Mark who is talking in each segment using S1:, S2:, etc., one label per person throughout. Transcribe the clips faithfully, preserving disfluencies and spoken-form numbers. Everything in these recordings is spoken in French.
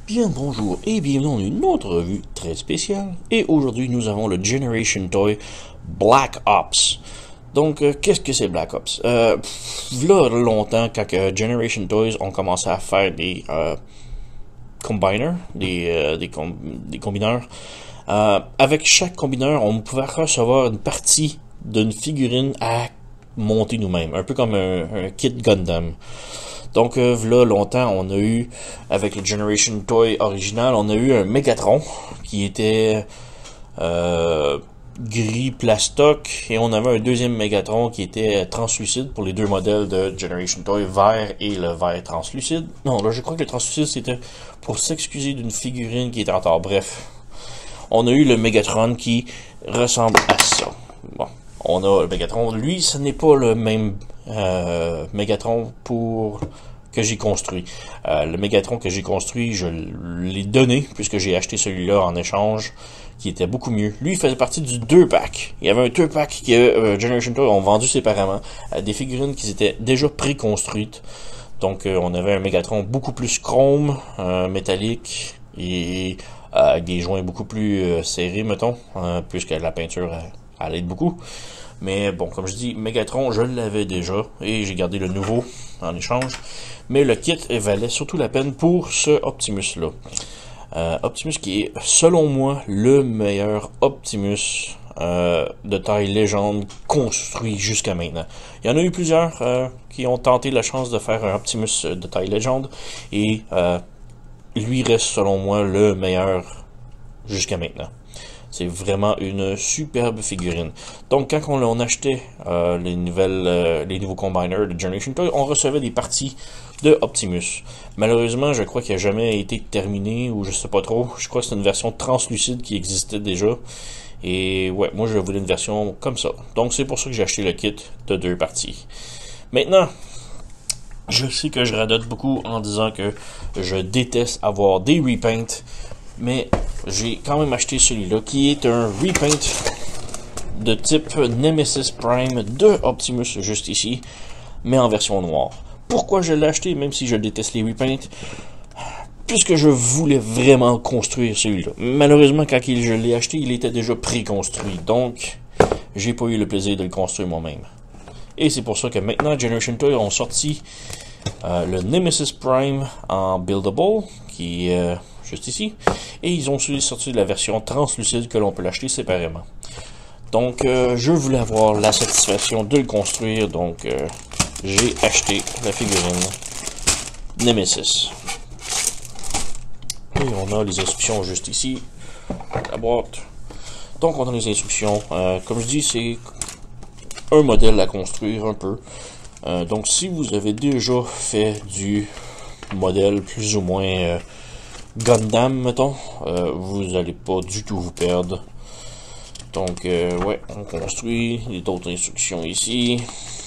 S1: Bien bonjour et bienvenue dans une autre revue très spéciale. Et aujourd'hui nous avons le Generation Toy Black Ops. Donc euh, qu'est-ce que c'est Black Ops? Euh, pff, là longtemps quand euh, Generation Toys ont commencé à faire des euh, combiners, des, euh, des, com des combineurs, euh, avec chaque combineur on pouvait recevoir une partie d'une figurine à monter nous-mêmes, un peu comme un, un kit Gundam. Donc euh, là longtemps on a eu, avec le Generation Toy original, on a eu un Megatron qui était euh, gris plastoc, et on avait un deuxième Megatron qui était translucide pour les deux modèles de Generation Toy, vert et le vert translucide. Non, là je crois que le translucide c'était pour s'excuser d'une figurine qui était en retard. Bref, on a eu le Megatron qui ressemble à ça. Bon, on a le Megatron, lui ce n'est pas le même euh, Megatron pour que j'ai construit. Euh, le Megatron que j'ai construit, je l'ai donné puisque j'ai acheté celui-là en échange, qui était beaucoup mieux. Lui, il faisait partie du deux pack. Il y avait un deux pack que euh, Generation Toy ont vendu séparément, à des figurines qui étaient déjà préconstruites. Donc, euh, on avait un Megatron beaucoup plus chrome, euh, métallique et euh, avec des joints beaucoup plus euh, serrés, mettons, euh, puisque la peinture euh, elle aide beaucoup. Mais bon, comme je dis, Megatron, je l'avais déjà, et j'ai gardé le nouveau en échange. Mais le kit valait surtout la peine pour ce Optimus-là. Euh, Optimus qui est, selon moi, le meilleur Optimus euh, de taille légende construit jusqu'à maintenant. Il y en a eu plusieurs euh, qui ont tenté la chance de faire un Optimus de taille légende, et euh, lui reste, selon moi, le meilleur jusqu'à maintenant. C'est vraiment une superbe figurine. Donc, quand on, on achetait euh, les nouvelles, euh, les nouveaux combiners de Generation Toy, on recevait des parties de Optimus. Malheureusement, je crois qu'il n'a jamais été terminé, ou je sais pas trop. Je crois que c'est une version translucide qui existait déjà. Et ouais, moi je voulais une version comme ça. Donc, c'est pour ça que j'ai acheté le kit de deux parties. Maintenant, je sais que je radote beaucoup en disant que je déteste avoir des repaints, mais j'ai quand même acheté celui-là, qui est un repaint de type Nemesis Prime de Optimus, juste ici, mais en version noire. Pourquoi je l'ai acheté, même si je déteste les repaints? Puisque je voulais vraiment construire celui-là. Malheureusement, quand je l'ai acheté, il était déjà préconstruit, donc j'ai pas eu le plaisir de le construire moi-même. Et c'est pour ça que maintenant, Generation Toy ont sorti euh, le Nemesis Prime en buildable, qui est euh, juste ici, et ils ont aussi sorti la version translucide que l'on peut l'acheter séparément. Donc euh, je voulais avoir la satisfaction de le construire, donc euh, j'ai acheté la figurine Nemesis. Et on a les instructions juste ici, la boîte. Donc on a les instructions, euh, comme je dis, c'est un modèle à construire un peu. Euh, donc si vous avez déjà fait du modèle plus ou moins euh, Gundam, mettons, euh, vous n'allez pas du tout vous perdre. Donc, euh, ouais, on construit. Il y a d'autres instructions ici.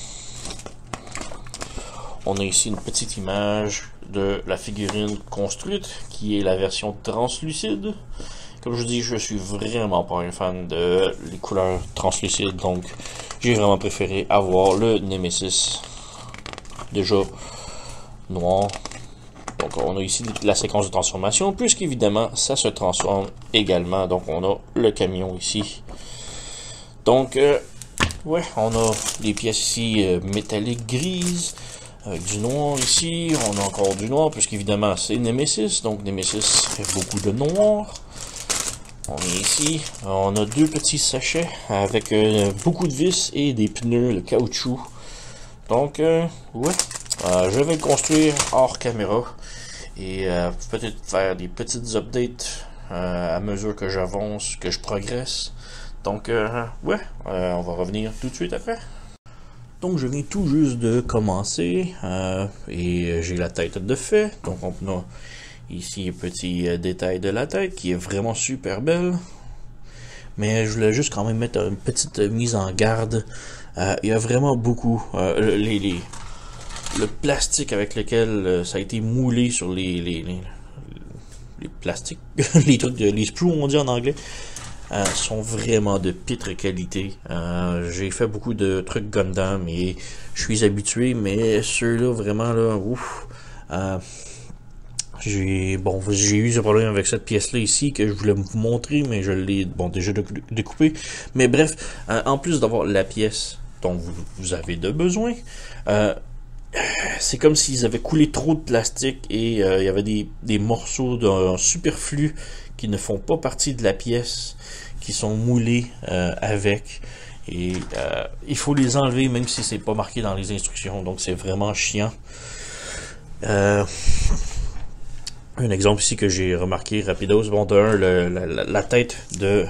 S1: On a ici une petite image de la figurine construite, qui est la version translucide. Comme je dis, je suis vraiment pas un fan de les couleurs translucides, donc j'ai vraiment préféré avoir le Nemesis déjà noir. Donc on a ici la séquence de transformation, puisqu'évidemment ça se transforme également. Donc on a le camion ici. Donc euh, ouais, on a des pièces ici euh, métalliques grises, avec du noir ici. On a encore du noir, puisqu'évidemment c'est Nemesis, donc Nemesis fait beaucoup de noir. On est ici, on a deux petits sachets avec euh, beaucoup de vis et des pneus de caoutchouc. Donc euh, ouais, euh, je vais le construire hors caméra. Et euh, peut-être faire des petites updates euh, à mesure que j'avance, que je progresse. Donc, euh, ouais, euh, on va revenir tout de suite après. Donc, je viens tout juste de commencer euh, et j'ai la tête de fait. Donc, on a ici un petit euh, détail de la tête qui est vraiment super belle. Mais je voulais juste quand même mettre une petite mise en garde. Euh, il y a vraiment beaucoup. Euh, les, les Le plastique avec lequel euh, ça a été moulé sur les les, les, les plastiques, les trucs de les sprues on dit en anglais, euh, sont vraiment de pitre qualité. Euh, j'ai fait beaucoup de trucs Gundam et je suis habitué, mais ceux-là vraiment là, ouf, euh, j'ai bon, j'ai eu ce problème avec cette pièce-là ici que je voulais vous montrer, mais je l'ai bon déjà découpé. Mais bref, euh, en plus d'avoir la pièce dont vous, vous avez de besoin, euh, c'est comme s'ils avaient coulé trop de plastique et euh, il y avait des, des morceaux d'un superflu qui ne font pas partie de la pièce, qui sont moulés euh, avec. Et euh, il faut les enlever même si c'est pas marqué dans les instructions, donc c'est vraiment chiant. Euh, un exemple ici que j'ai remarqué rapidos, bon d'un, le, la, la tête de,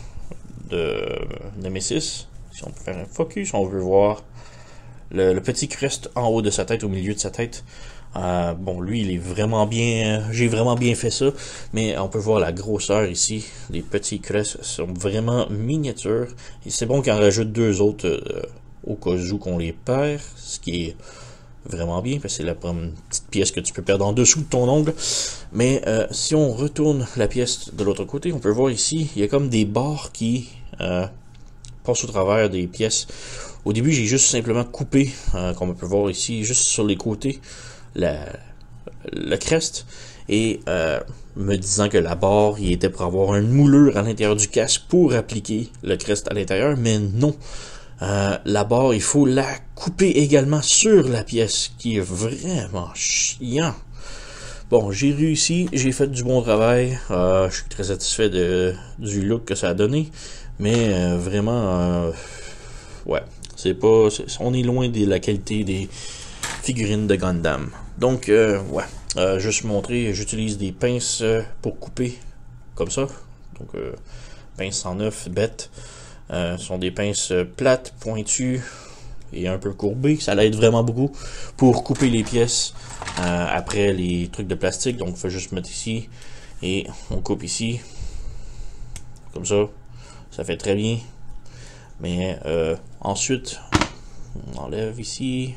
S1: de Nemesis, si on peut faire un focus, on veut voir le, le petit crest en haut de sa tête, au milieu de sa tête. Euh, bon, lui, il est vraiment bien, j'ai vraiment bien fait ça, mais on peut voir la grosseur ici. Les petits crests sont vraiment miniatures, et c'est bon qu'on rajoute deux autres euh, au cas où qu'on les perd, ce qui est vraiment bien, parce que c'est la petite pièce que tu peux perdre en dessous de ton ongle. Mais euh, si on retourne la pièce de l'autre côté, on peut voir ici, il y a comme des barres qui euh, passent au travers des pièces. Au début, j'ai juste simplement coupé, euh, comme on peut voir ici, juste sur les côtés, la, le crest, et euh, me disant que la barre, il était pour avoir une moulure à l'intérieur du casque pour appliquer le crest à l'intérieur, mais non. Euh, la barre, il faut la couper également sur la pièce, qui est vraiment chiant. Bon, j'ai réussi, j'ai fait du bon travail, euh, je suis très satisfait de, du look que ça a donné, mais euh, vraiment, euh, ouais, c'est pas, c'est, on est loin de la qualité des figurines de Gundam. Donc, euh, ouais, euh, juste montrer, j'utilise des pinces pour couper, comme ça, donc euh, pince cent neuf, bête. Euh, ce sont des pinces plates, pointues et un peu courbées. Ça l'aide vraiment beaucoup pour couper les pièces euh, après les trucs de plastique. Donc, il faut juste mettre ici et on coupe ici. Comme ça, ça fait très bien. Mais euh, ensuite, on enlève ici.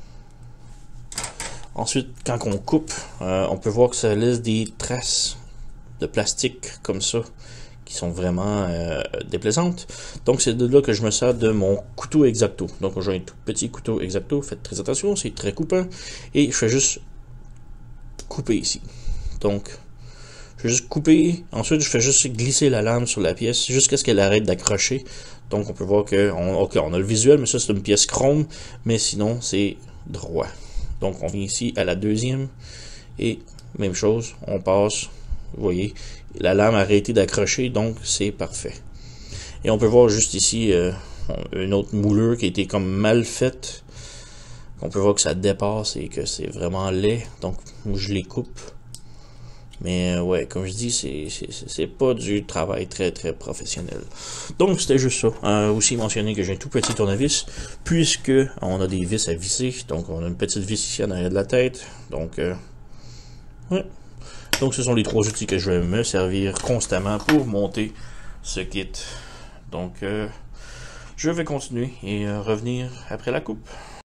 S1: Ensuite, quand on coupe, euh, on peut voir que ça laisse des traces de plastique comme ça, qui sont vraiment euh, déplaisantes. Donc c'est de là que je me sers de mon couteau X-Acto. Donc j'ai un tout petit couteau X-Acto, faites très attention, c'est très coupant. Et je fais juste couper ici. Donc je fais juste couper, ensuite je fais juste glisser la lame sur la pièce jusqu'à ce qu'elle arrête d'accrocher. Donc on peut voir que on, okay, on a le visuel, mais ça c'est une pièce chrome, mais sinon c'est droit. Donc on vient ici à la deuxième et même chose, on passe. Vous voyez, la lame a arrêté d'accrocher, donc c'est parfait. Et on peut voir juste ici euh, une autre moulure qui a été comme mal faite. On peut voir que ça dépasse et que c'est vraiment laid, donc je les coupe. Mais euh, ouais, comme je dis, c'est c'est pas du travail très très professionnel. Donc c'était juste ça. Euh, aussi mentionner que j'ai un tout petit tournevis, puisque on a des vis à visser. Donc on a une petite vis ici en arrière de la tête. Donc euh, ouais. Donc ce sont les trois outils que je vais me servir constamment pour monter ce kit. Donc euh, je vais continuer et euh, revenir après la coupe.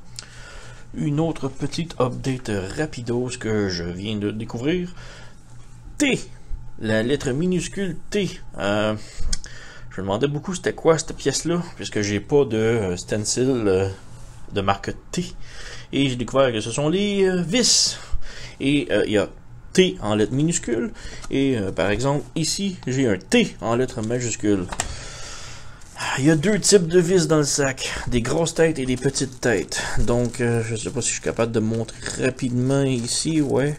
S1: Une autre petite update rapidos que je viens de découvrir. T, la lettre minuscule T. Euh, je me demandais beaucoup c'était quoi cette pièce-là, puisque j'ai pas de stencil euh, de marque T. Et j'ai découvert que ce sont les euh, vis. Et il euh, y a T en lettres minuscules. Et euh, par exemple, ici, j'ai un T en lettres majuscules. Il y a deux types de vis dans le sac. Des grosses têtes et des petites têtes. Donc, euh, je ne sais pas si je suis capable de montrer rapidement ici. Ouais.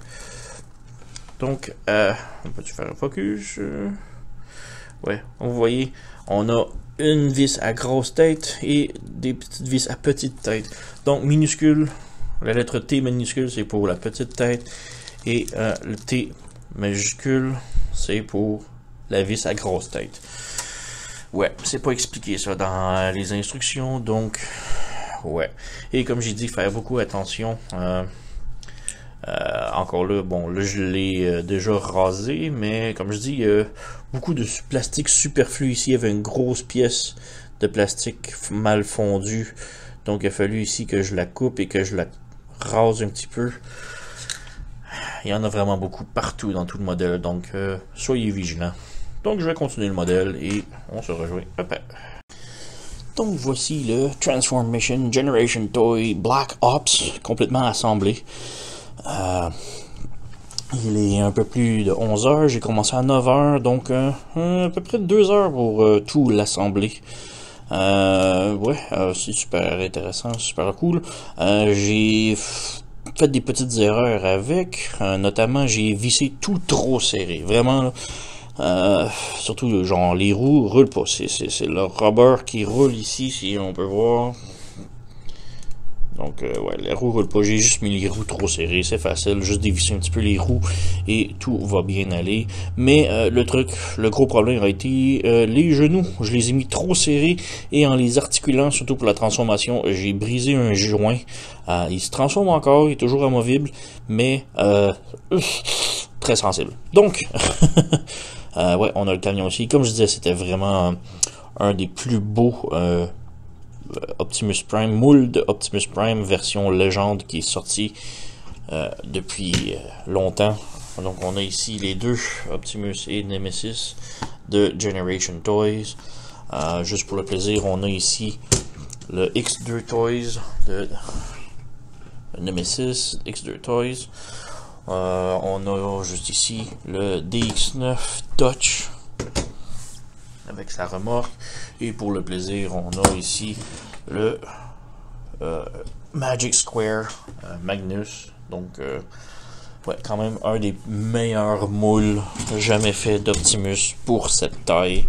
S1: Donc, euh, on peut-tu faire un focus? Ouais, vous voyez, on a une vis à grosse tête et des petites vis à petite tête. Donc, minuscule, la lettre T minuscule, c'est pour la petite tête. Et euh, le T majuscule, c'est pour la vis à grosse tête. Ouais, c'est pas expliqué ça dans les instructions, donc ouais. Et comme j'ai dit, faire beaucoup attention. Euh, euh, encore là, bon, là je l'ai euh, déjà rasé, mais comme je dis, il y a beaucoup de plastique superflu ici. Il y avait une grosse pièce de plastique mal fondue, donc il a fallu ici que je la coupe et que je la rase un petit peu. Il y en a vraiment beaucoup partout dans tout le modèle, donc euh, soyez vigilants. Donc je vais continuer le modèle et on se rejoint après. Donc voici le Transformation Generation Toy Black Ops complètement assemblé. Euh, Il est un peu plus de onze heures, j'ai commencé à neuf heures, donc euh, à peu près deux heures pour euh, tout l'assembler. Euh, ouais, euh, c'est super intéressant, super cool. Euh, j'ai fait des petites erreurs avec, euh, notamment j'ai vissé tout trop serré, vraiment là. Euh, surtout genre les roues roulent pas, c'est c'est le rubber qui roule ici, si on peut voir. Donc euh, ouais, les roues roulent pas, j'ai juste mis les roues trop serrées, c'est facile, juste dévisser un petit peu les roues et tout va bien aller. Mais euh, le truc, le gros problème a été euh, les genoux, je les ai mis trop serrés et en les articulant, surtout pour la transformation, j'ai brisé un joint. Euh, il se transforme encore, il est toujours amovible, mais euh, très sensible. Donc, euh, ouais, on a le camion aussi. Comme je disais, c'était vraiment un, un des plus beaux euh, Optimus Prime, moule de Optimus Prime version légende qui est sorti euh, depuis euh, longtemps. Donc on a ici les deux, Optimus et Nemesis de Generation Toys. Euh, juste pour le plaisir, on a ici le X deux Toys de Nemesis, X deux Toys. Euh, on a juste ici le D X neuf Dutch avec sa remorque, et pour le plaisir on a ici le euh, Magic Square euh, Magnus, donc euh, ouais, quand même un des meilleurs moules jamais fait d'Optimus pour cette taille.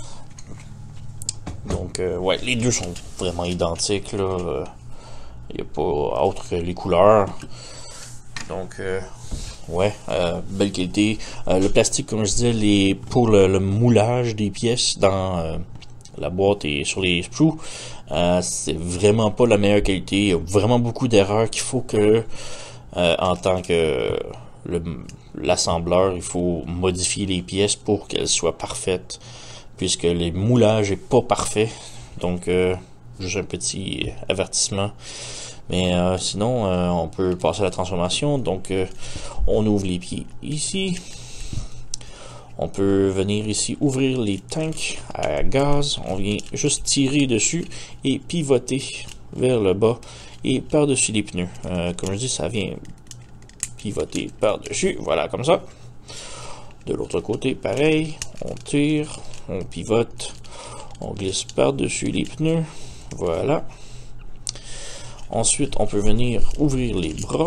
S1: Donc euh, ouais, les deux sont vraiment identiques là, il n'y a pas autre que les couleurs. Donc euh, ouais, euh, belle qualité. Euh, le plastique, comme je disais, les, pour le, le moulage des pièces dans euh, la boîte et sur les sproues, euh, c'est vraiment pas la meilleure qualité. Il y a vraiment beaucoup d'erreurs qu'il faut que, euh, en tant que l'assembleur, il faut modifier les pièces pour qu'elles soient parfaites, puisque le moulage est pas parfait. Donc, euh, juste un petit avertissement. Mais euh, sinon, euh, on peut passer à la transformation. Donc, euh, on ouvre les pieds ici. On peut venir ici ouvrir les tanks à gaz. On vient juste tirer dessus et pivoter vers le bas et par-dessus les pneus. Euh, comme je dis, ça vient pivoter par-dessus. Voilà, comme ça. De l'autre côté, pareil. On tire, on pivote, on glisse par-dessus les pneus. Voilà. Ensuite, on peut venir ouvrir les bras.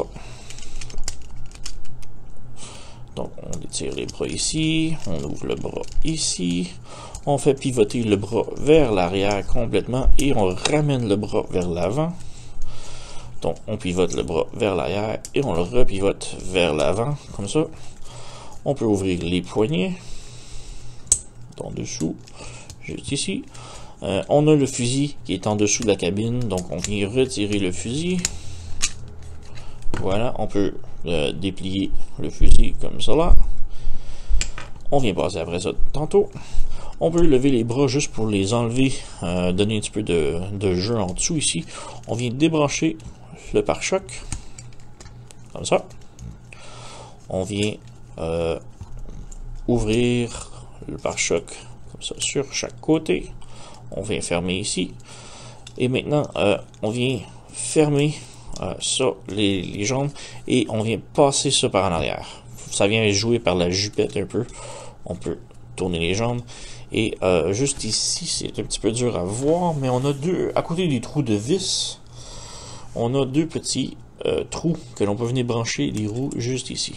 S1: Donc, on étire les bras ici. On ouvre le bras ici. On fait pivoter le bras vers l'arrière complètement et on ramène le bras vers l'avant. Donc, on pivote le bras vers l'arrière et on le repivote vers l'avant, comme ça. On peut ouvrir les poignets. En dessous, juste ici. Euh, on a le fusil qui est en dessous de la cabine, donc on vient retirer le fusil. Voilà, on peut euh, déplier le fusil comme cela. On vient passer après ça tantôt. On peut lever les bras juste pour les enlever, euh, donner un petit peu de, de jeu en dessous ici. On vient débrancher le pare-choc, comme ça. On vient euh, ouvrir le pare-choc comme ça sur chaque côté. On vient fermer ici. Et maintenant, euh, on vient fermer euh, ça, les, les jambes, et on vient passer ça par en arrière. Ça vient jouer par la jupette un peu. On peut tourner les jambes. Et euh, juste ici, c'est un petit peu dur à voir, mais on a deux, à côté des trous de vis, on a deux petits euh, trous que l'on peut venir brancher les roues juste ici.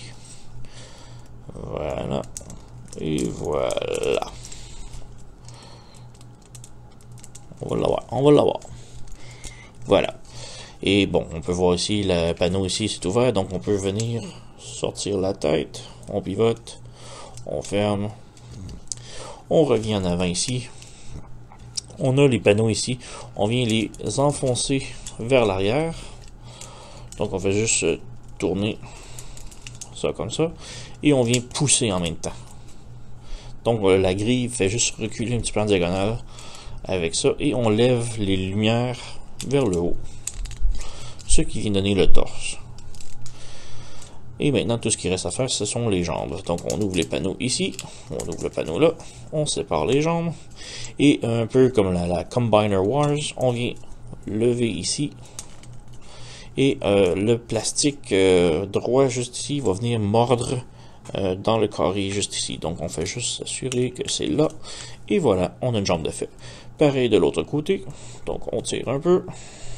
S1: Voilà. Et voilà. On va l'avoir, on va l'avoir. Voilà. Et bon, on peut voir ici, le panneau ici, c'est ouvert, donc on peut venir sortir la tête, on pivote, on ferme, on revient en avant ici. On a les panneaux ici, on vient les enfoncer vers l'arrière. Donc on fait juste tourner ça comme ça, et on vient pousser en même temps. Donc la grille fait juste reculer un petit peu en diagonale avec ça, et on lève les lumières vers le haut, ce qui vient donner le torse. Et maintenant, tout ce qui reste à faire, ce sont les jambes. Donc on ouvre les panneaux ici, on ouvre le panneau là, on sépare les jambes, et un peu comme la, la Combiner Wars, on vient lever ici, Et euh, le plastique euh, droit juste ici va venir mordre euh, dans le carré juste ici. Donc on fait juste s'assurer que c'est là. Et voilà, on a une jambe de fait. Pareil de l'autre côté. Donc on tire un peu.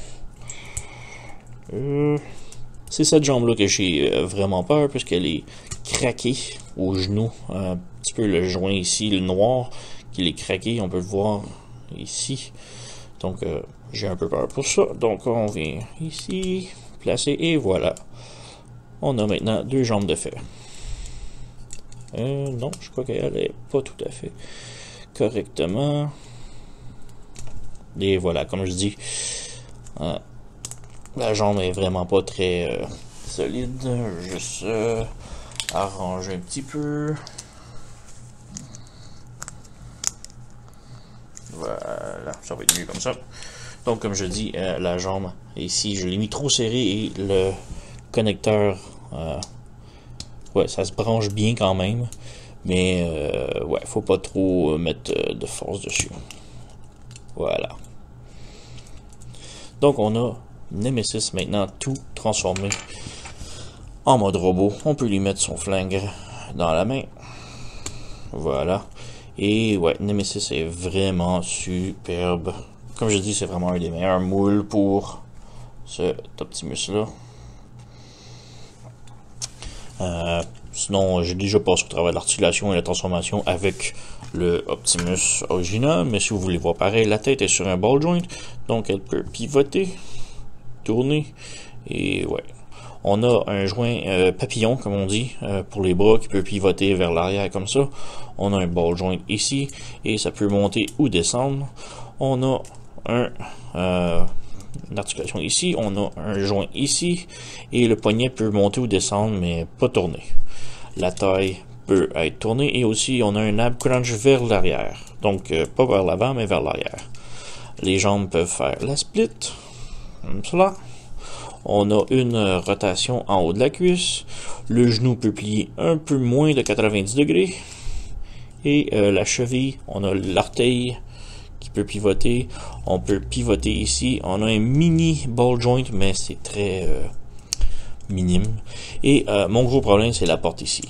S1: Euh, c'est cette jambe-là que j'ai euh, vraiment peur, puisqu'elle est craquée au genou. Un petit peu le joint ici, le noir, qu'il est craqué. On peut le voir ici. Donc euh, j'ai un peu peur pour ça. Donc on vient ici, placer, et voilà. On a maintenant deux jambes de fer. Euh, non, je crois qu'elle est pas tout à fait correctement. Et voilà, comme je dis, euh, la jambe est vraiment pas très euh, solide. Juste euh, arranger un petit peu. Voilà, ça va être mieux comme ça. Donc, comme je dis, euh, la jambe ici, je l'ai mis trop serré et le connecteur, euh, ouais, ça se branche bien quand même. Mais, euh, ouais, faut pas trop mettre de force dessus. Voilà. Donc, on a Nemesis maintenant tout transformé en mode robot. On peut lui mettre son flingue dans la main. Voilà. Et ouais, Nemesis est vraiment superbe. Comme je dis, c'est vraiment un des meilleurs moules pour cet Optimus-là. Euh, sinon, j'ai déjà passé au travers de l'articulation et la transformation avec le Optimus original. Mais si vous voulez voir pareil, la tête est sur un ball joint. Donc, elle peut pivoter, tourner. Et ouais. On a un joint euh, papillon, comme on dit, euh, pour les bras qui peut pivoter vers l'arrière comme ça. On a un ball joint ici et ça peut monter ou descendre. On a un, euh, une articulation ici. On a un joint ici et le poignet peut monter ou descendre mais pas tourner. La taille peut être tournée et aussi on a un ab crunch vers l'arrière. Donc euh, pas vers l'avant mais vers l'arrière. Les jambes peuvent faire la split, comme cela. On a une rotation en haut de la cuisse. Le genou peut plier un peu moins de quatre-vingt-dix degrés. Et euh, la cheville, on a l'orteil qui peut pivoter. On peut pivoter ici. On a un mini ball joint, mais c'est très euh, minime. Et euh, mon gros problème, c'est la porte ici.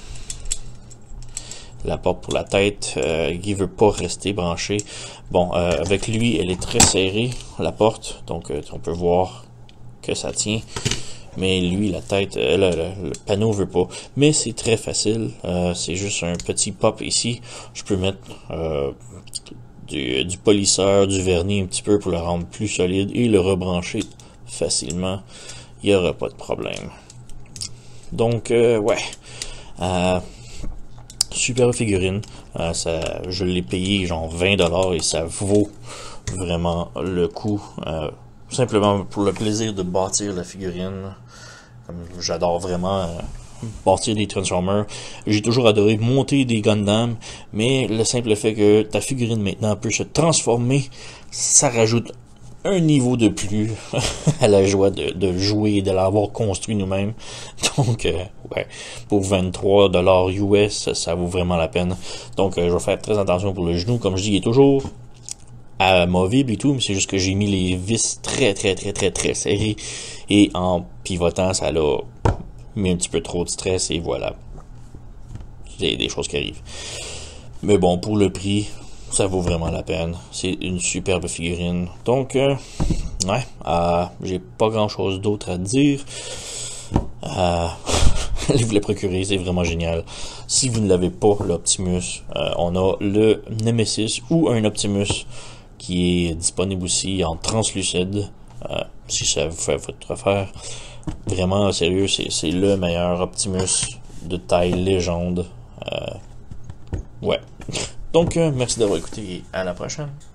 S1: La porte pour la tête, euh, qui veut pas rester branchée. Bon, euh, avec lui, elle est très serrée, la porte. Donc, euh, on peut voir que ça tient, mais lui la tête, euh, le, le, le panneau veut pas, mais c'est très facile, euh, c'est juste un petit pop ici, je peux mettre euh, du, du polisseur, du vernis un petit peu pour le rendre plus solide et le rebrancher facilement, il n'y aura pas de problème. Donc euh, ouais, euh, super figurine, euh, ça, je l'ai payé genre vingt dollars et ça vaut vraiment le coup, euh, simplement pour le plaisir de bâtir la figurine. J'adore vraiment euh, bâtir des Transformers. J'ai toujours adoré monter des Gundam, mais le simple fait que ta figurine maintenant peut se transformer, ça rajoute un niveau de plus à la joie de, de jouer et de l'avoir construit nous-mêmes. Donc, euh, ouais, pour vingt-trois dollars U S, ça vaut vraiment la peine. Donc, euh, je vais faire très attention pour le genou. Comme je dis, il est toujours amovible et tout, mais c'est juste que j'ai mis les vis très très très très très serrées et en pivotant ça l'a mis un petit peu trop de stress et voilà, c'est des choses qui arrivent. Mais bon, pour le prix, ça vaut vraiment la peine. C'est une superbe figurine. Donc euh, ouais, euh, j'ai pas grand chose d'autre à dire. Euh, allez vous les procurer, c'est vraiment génial. Si vous ne l'avez pas, l'Optimus, euh, on a le Nemesis ou un Optimus qui est disponible aussi en translucide, euh, si ça vous fait votre affaire. Vraiment, sérieux, c'est le meilleur Optimus de taille légende. Euh, ouais. Donc, euh, merci d'avoir écouté et à la prochaine.